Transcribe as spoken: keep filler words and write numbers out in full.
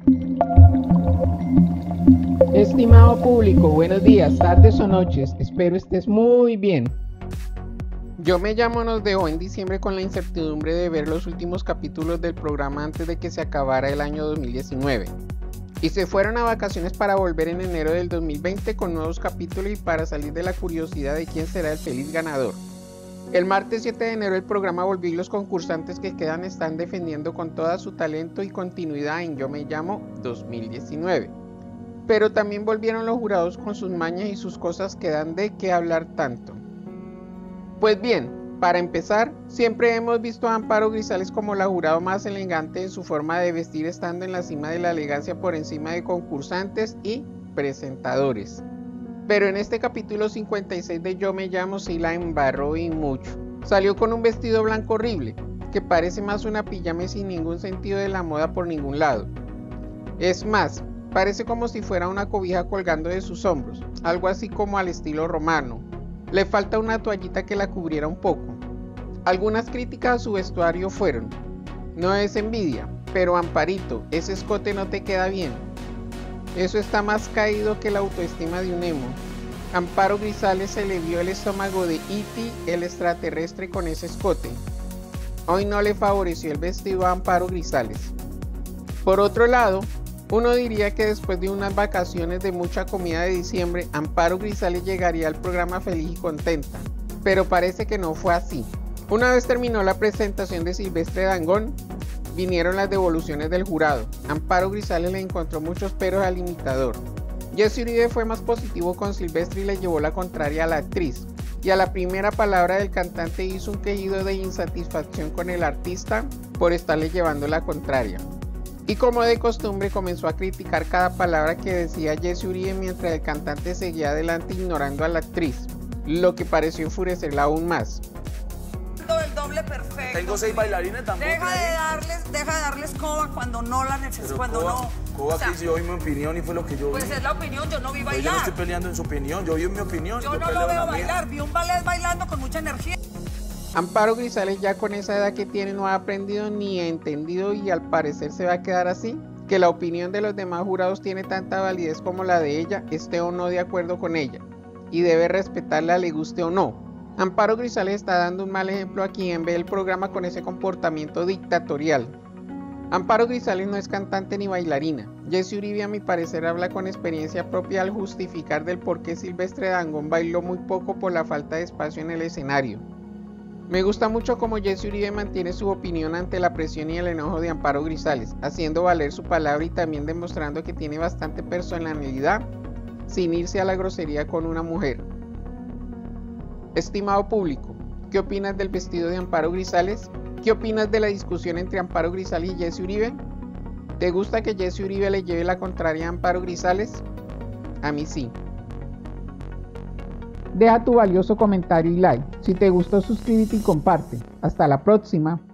Estimado público, buenos días, tardes o noches, espero estés muy bien. Yo Me Llamo nos dejó en diciembre con la incertidumbre de ver los últimos capítulos del programa antes de que se acabara el año dos mil diecinueve. Y se fueron a vacaciones para volver en enero del dos mil veinte con nuevos capítulos y para salir de la curiosidad de quién será el feliz ganador. El martes siete de enero el programa volvió y los concursantes que quedan están defendiendo con todo su talento y continuidad en Yo Me Llamo dos mil diecinueve. Pero también volvieron los jurados con sus mañas y sus cosas que dan de qué hablar tanto. Pues bien, para empezar, siempre hemos visto a Amparo Grisales como la jurado más elegante en su forma de vestir, estando en la cima de la elegancia por encima de concursantes y presentadores. Pero en este capítulo cincuenta y seis de Yo Me Llamo sí la embarró y mucho. Salió con un vestido blanco horrible, que parece más una pijama sin ningún sentido de la moda por ningún lado. Es más, parece como si fuera una cobija colgando de sus hombros, algo así como al estilo romano. Le falta una toallita que la cubriera un poco. Algunas críticas a su vestuario fueron: no es envidia, pero Amparito, ese escote no te queda bien. Eso está más caído que la autoestima de un emo. Amparo Grisales se le vio el estómago de E T el extraterrestre con ese escote. Hoy no le favoreció el vestido a Amparo Grisales. Por otro lado, uno diría que después de unas vacaciones de mucha comida de diciembre, Amparo Grisales llegaría al programa feliz y contenta, pero parece que no fue así. Una vez terminó la presentación de Silvestre Dangond, vinieron las devoluciones del jurado. Amparo Grisales le encontró muchos peros al imitador. Jesse Uribe fue más positivo con Silvestre y le llevó la contraria a la actriz, y a la primera palabra del cantante hizo un quejido de insatisfacción con el artista por estarle llevando la contraria. Y como de costumbre comenzó a criticar cada palabra que decía Jesse Uribe mientras el cantante seguía adelante ignorando a la actriz, lo que pareció enfurecerla aún más. El doble perfecto. Tengo seis bailarines tampoco. Deja de darles, deja de darles coba cuando no la necesitas, cuando coba, no. Coba o sea, que si yo vi mi opinión y fue lo que yo Pues vi. es la opinión, yo no vi bailar. Pues yo no estoy peleando en su opinión, yo vi en mi opinión. Yo, yo no peleo lo veo la bailar, mía. vi un ballet bailando con mucha energía. Amparo Grisales ya con esa edad que tiene no ha aprendido ni entendido y al parecer se va a quedar así, que la opinión de los demás jurados tiene tanta validez como la de ella, esté o no de acuerdo con ella, y debe respetarla le guste o no. Amparo Grisales está dando un mal ejemplo a quien ve el programa con ese comportamiento dictatorial. Amparo Grisales no es cantante ni bailarina. Jesse Uribe a mi parecer habla con experiencia propia al justificar del por qué Silvestre Dangond bailó muy poco por la falta de espacio en el escenario. Me gusta mucho cómo Jesse Uribe mantiene su opinión ante la presión y el enojo de Amparo Grisales, haciendo valer su palabra y también demostrando que tiene bastante personalidad sin irse a la grosería con una mujer. Estimado público, ¿qué opinas del vestido de Amparo Grisales? ¿Qué opinas de la discusión entre Amparo Grisales y Jesse Uribe? ¿Te gusta que Jesse Uribe le lleve la contraria a Amparo Grisales? A mí sí. Deja tu valioso comentario y like. Si te gustó, suscríbete y comparte. Hasta la próxima.